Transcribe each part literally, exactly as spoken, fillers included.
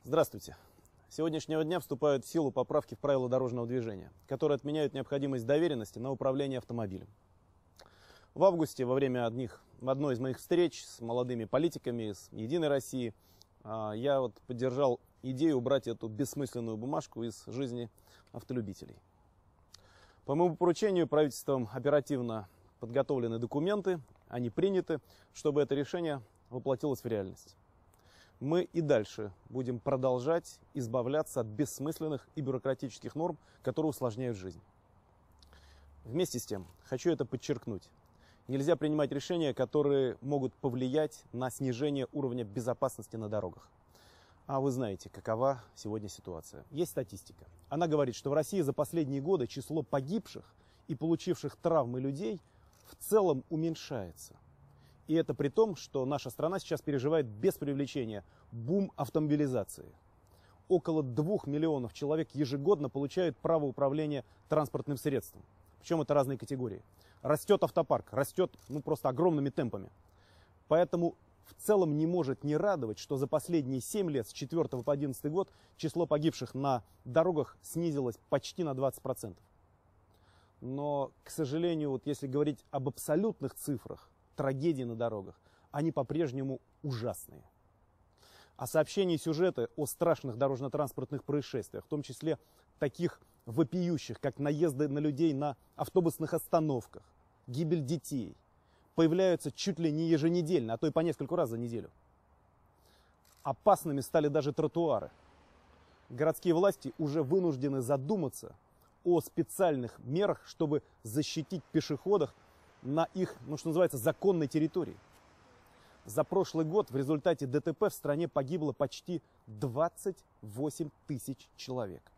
Здравствуйте. С сегодняшнего дня вступают в силу поправки в правила дорожного движения, которые отменяют необходимость доверенности на управление автомобилем. В августе, во время одних, одной из моих встреч с молодыми политиками из «Единой России», я вот поддержал идею убрать эту бессмысленную бумажку из жизни автолюбителей. По моему поручению правительством оперативно подготовлены документы, они приняты, чтобы это решение воплотилось в реальность. Мы и дальше будем продолжать избавляться от бессмысленных и бюрократических норм, которые усложняют жизнь. Вместе с тем, хочу это подчеркнуть, нельзя принимать решения, которые могут повлиять на снижение уровня безопасности на дорогах. А вы знаете, какова сегодня ситуация. Есть статистика. Она говорит, что в России за последние годы число погибших и получивших травмы людей в целом уменьшается. И это при том, что наша страна сейчас переживает без привлечения бум автомобилизации. Около двух миллионов человек ежегодно получают право управления транспортным средством. Причем это разные категории. Растет автопарк, растет ну, просто огромными темпами. Поэтому в целом не может не радовать, что за последние семь лет, с две тысячи четвёртого по две тысячи одиннадцатый год, число погибших на дорогах снизилось почти на двадцать процентов. Но, к сожалению, вот если говорить об абсолютных цифрах, трагедии на дорогах, они по-прежнему ужасные. А сообщения и сюжеты о страшных дорожно-транспортных происшествиях, в том числе таких вопиющих, как наезды на людей на автобусных остановках, гибель детей, появляются чуть ли не еженедельно, а то и по нескольку раз за неделю. Опасными стали даже тротуары. Городские власти уже вынуждены задуматься о специальных мерах, чтобы защитить пешеходов на их, ну что называется, законной территории. За прошлый год в результате ДТП в стране погибло почти двадцать восемь тысяч человек.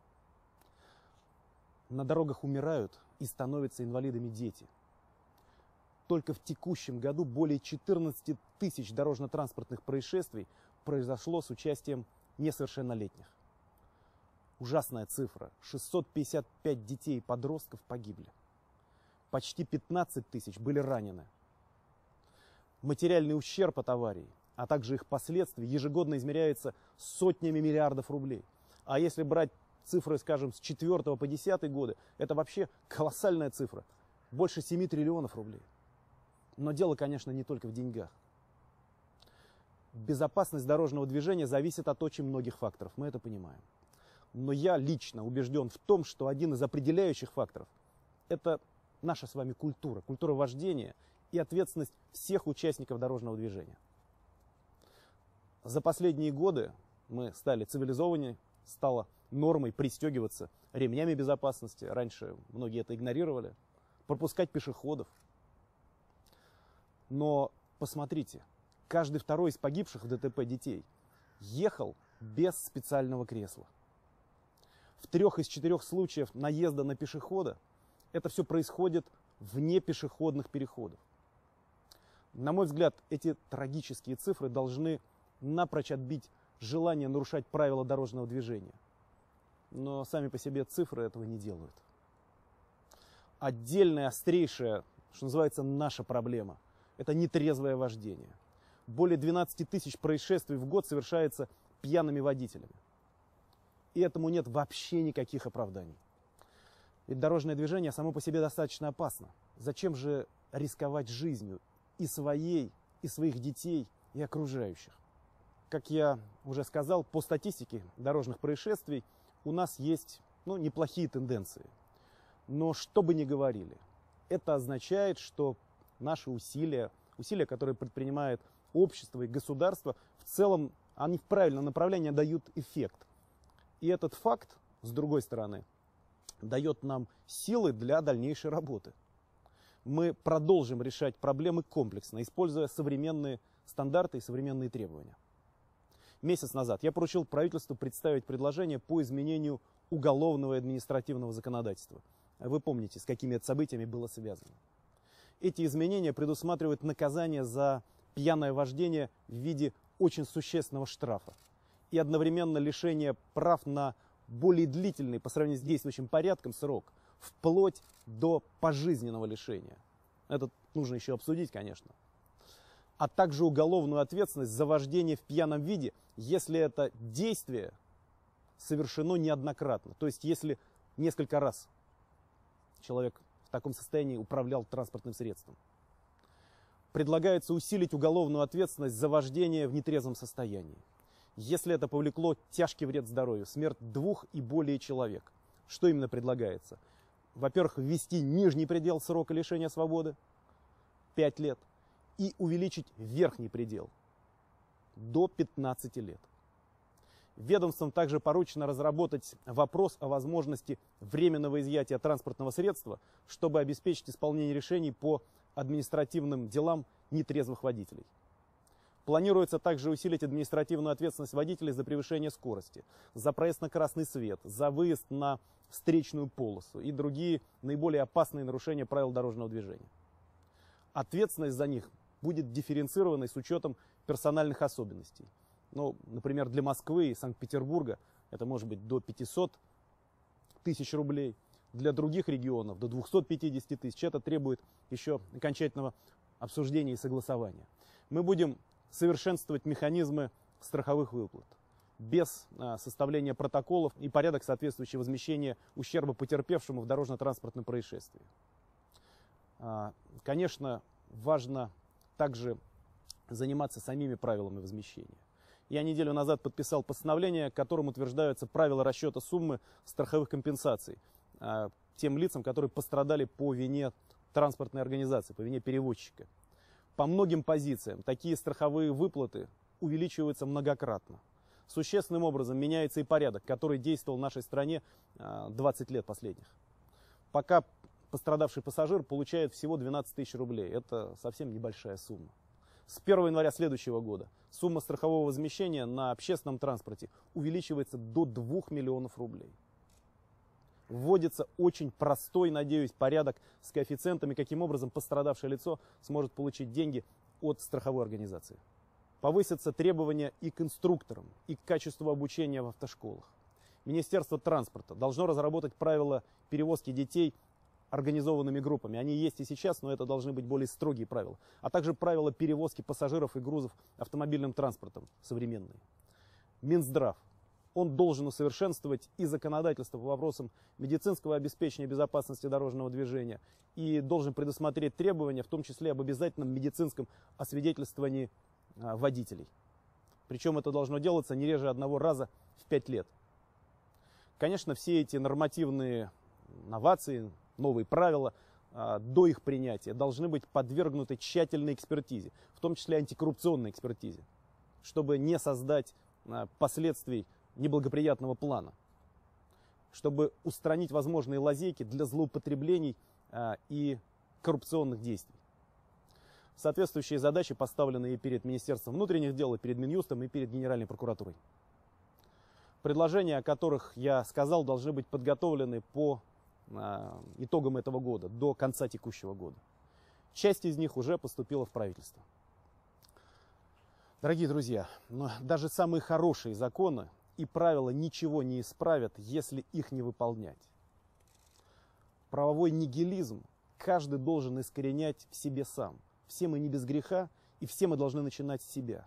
На дорогах умирают и становятся инвалидами дети. Только в текущем году более четырнадцати тысяч дорожно-транспортных происшествий произошло с участием несовершеннолетних. Ужасная цифра. шестьсот пятьдесят пять детей и подростков погибли. Почти пятнадцать тысяч были ранены. Материальный ущерб от аварий, а также их последствия ежегодно измеряется сотнями миллиардов рублей. А если брать цифры, скажем, с четвёртого по десятый годы, это вообще колоссальная цифра. Больше семи триллионов рублей. Но дело, конечно, не только в деньгах. Безопасность дорожного движения зависит от очень многих факторов, мы это понимаем. Но я лично убежден в том, что один из определяющих факторов – это наша с вами культура, культура вождения и ответственность всех участников дорожного движения. За последние годы мы стали цивилизованнее, стало нормой пристегиваться ремнями безопасности. Раньше многие это игнорировали. Пропускать пешеходов. Но посмотрите, каждый второй из погибших в ДТП детей ехал без специального кресла. В трех из четырех случаев наезда на пешехода это все происходит вне пешеходных переходов. На мой взгляд, эти трагические цифры должны напрочь отбить желание нарушать правила дорожного движения. Но сами по себе цифры этого не делают. Отдельная, острейшая, что называется, наша проблема – это нетрезвое вождение. Более двенадцати тысяч происшествий в год совершается пьяными водителями. И этому нет вообще никаких оправданий. Ведь дорожное движение само по себе достаточно опасно. Зачем же рисковать жизнью и своей, и своих детей, и окружающих? Как я уже сказал, по статистике дорожных происшествий у нас есть ну, неплохие тенденции. Но что бы ни говорили, это означает, что наши усилия, усилия, которые предпринимает общество и государство, в целом они в правильном направлении дают эффект. И этот факт, с другой стороны, дает нам силы для дальнейшей работы. Мы продолжим решать проблемы комплексно, используя современные стандарты и современные требования. Месяц назад я поручил правительству представить предложение по изменению уголовного и административного законодательства. Вы помните, с какими это событиями было связано. Эти изменения предусматривают наказание за пьяное вождение в виде очень существенного штрафа и одновременно лишение прав на более длительный по сравнению с действующим порядком срок, вплоть до пожизненного лишения. Это нужно еще обсудить, конечно. а также уголовную ответственность за вождение в пьяном виде, если это действие совершено неоднократно. То есть, если несколько раз человек в таком состоянии управлял транспортным средством. Предлагается усилить уголовную ответственность за вождение в нетрезвом состоянии, если это повлекло тяжкий вред здоровью, смерть двух и более человек. Что именно предлагается? Во-первых, ввести нижний предел срока лишения свободы пять лет и увеличить верхний предел до пятнадцати лет. Ведомством также поручено разработать вопрос о возможности временного изъятия транспортного средства, чтобы обеспечить исполнение решений по административным делам нетрезвых водителей. Планируется также усилить административную ответственность водителей за превышение скорости, за проезд на красный свет, за выезд на встречную полосу и другие наиболее опасные нарушения правил дорожного движения. Ответственность за них будет дифференцированной с учетом персональных особенностей. Ну, например, для Москвы и Санкт-Петербурга это может быть до пятисот тысяч рублей. Для других регионов до двухсот пятидесяти тысяч. Это требует еще окончательного обсуждения и согласования. Мы будем совершенствовать механизмы страховых выплат без а, составления протоколов и порядок соответствующего возмещения ущерба потерпевшему в дорожно-транспортном происшествии. А, конечно, важно также заниматься самими правилами возмещения. Я неделю назад подписал постановление, которым утверждаются правила расчета суммы страховых компенсаций а, тем лицам, которые пострадали по вине транспортной организации, по вине перевозчика. По многим позициям такие страховые выплаты увеличиваются многократно. Существенным образом меняется и порядок, который действовал в нашей стране двадцать лет последних. Пока пострадавший пассажир получает всего двенадцать тысяч рублей. Это совсем небольшая сумма. С первого января следующего года сумма страхового возмещения на общественном транспорте увеличивается до двух миллионов рублей. Вводится очень простой, надеюсь, порядок с коэффициентами, каким образом пострадавшее лицо сможет получить деньги от страховой организации. Повысятся требования и к инструкторам, и к качеству обучения в автошколах. Министерство транспорта должно разработать правила перевозки детей организованными группами. Они есть и сейчас, но это должны быть более строгие правила. А также правила перевозки пассажиров и грузов автомобильным транспортом современные. Минздрав. Он должен усовершенствовать и законодательство по вопросам медицинского обеспечения безопасности дорожного движения и должен предусмотреть требования, в том числе об обязательном медицинском освидетельствовании а, водителей. Причем это должно делаться не реже одного раза в пять лет. Конечно, все эти нормативные новации, новые правила а, до их принятия должны быть подвергнуты тщательной экспертизе, в том числе антикоррупционной экспертизе, чтобы не создать а, последствий неблагоприятного плана, чтобы устранить возможные лазейки для злоупотреблений а, и коррупционных действий. Соответствующие задачи поставлены и перед Министерством внутренних дел, и перед Минюстом, и перед Генеральной прокуратурой. Предложения, о которых я сказал, должны быть подготовлены по а, итогам этого года, до конца текущего года. Часть из них уже поступила в правительство. Дорогие друзья, но даже самые хорошие законы и правила ничего не исправят, если их не выполнять. Правовой нигилизм каждый должен искоренять в себе сам. Все мы не без греха, и все мы должны начинать с себя.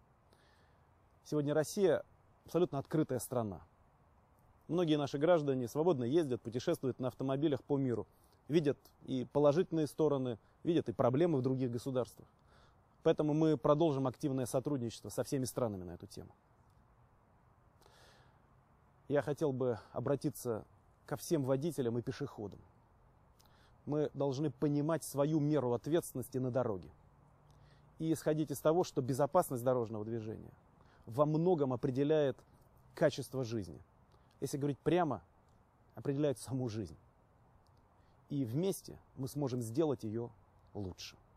Сегодня Россия абсолютно открытая страна. Многие наши граждане свободно ездят, путешествуют на автомобилях по миру. Видят и положительные стороны, видят и проблемы в других государствах. Поэтому мы продолжим активное сотрудничество со всеми странами на эту тему. Я хотел бы обратиться ко всем водителям и пешеходам. Мы должны понимать свою меру ответственности на дороге и исходить из того, что безопасность дорожного движения во многом определяет качество жизни. Если говорить прямо, определяет саму жизнь. И вместе мы сможем сделать ее лучше.